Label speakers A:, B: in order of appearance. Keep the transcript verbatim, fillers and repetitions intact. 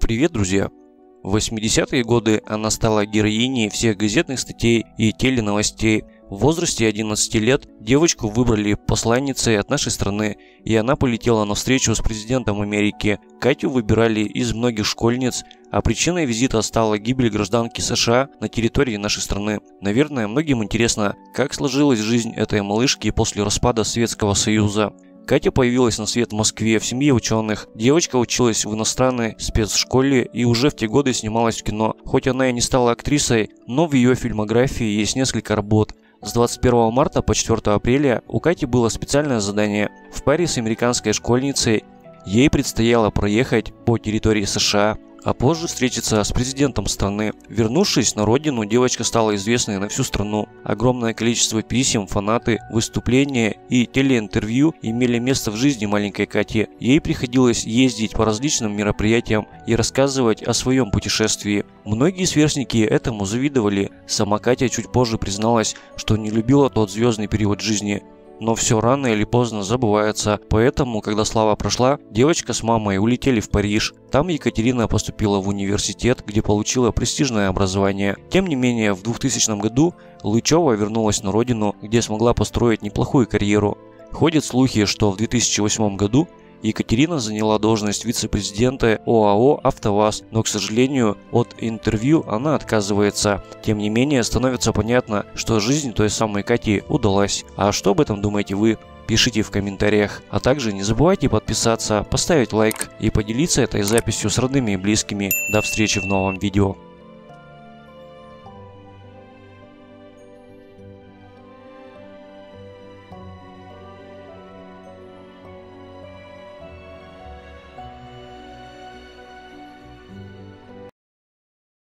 A: Привет, друзья! В восьмидесятые годы она стала героиней всех газетных статей и теленовостей. В возрасте одиннадцати лет девочку выбрали посланницей от нашей страны, и она полетела на встречу с президентом Америки. Катю выбирали из многих школьниц, а причиной визита стала гибель гражданки США на территории нашей страны. Наверное, многим интересно, как сложилась жизнь этой малышки после распада Советского Союза. Катя появилась на свет в Москве в семье ученых. Девочка училась в иностранной спецшколе и уже в те годы снималась в кино. Хоть она и не стала актрисой, но в ее фильмографии есть несколько работ. С двадцать первого марта по четвёртое апреля у Кати было специальное задание. В паре с американской школьницей ей предстояло проехать по территории США, а позже встретиться с президентом страны. Вернувшись на родину, девочка стала известной на всю страну. Огромное количество писем, фанаты, выступления и телеинтервью имели место в жизни маленькой Кати. Ей приходилось ездить по различным мероприятиям и рассказывать о своем путешествии. Многие сверстники этому завидовали. Сама Катя чуть позже призналась, что не любила тот звездный период жизни. Но все рано или поздно забывается, поэтому, когда слава прошла, девочка с мамой улетели в Париж. Там Екатерина поступила в университет, где получила престижное образование. Тем не менее, в двухтысячном году Лычева вернулась на родину, где смогла построить неплохую карьеру. Ходят слухи, что в две тысячи восьмом году Екатерина заняла должность вице-президента ОАО «АвтоВАЗ», но, к сожалению, от интервью она отказывается. Тем не менее, становится понятно, что жизнь той самой Кати удалась. А что об этом думаете вы? Пишите в комментариях. А также не забывайте подписаться, поставить лайк и поделиться этой записью с родными и близкими. До встречи в новом видео.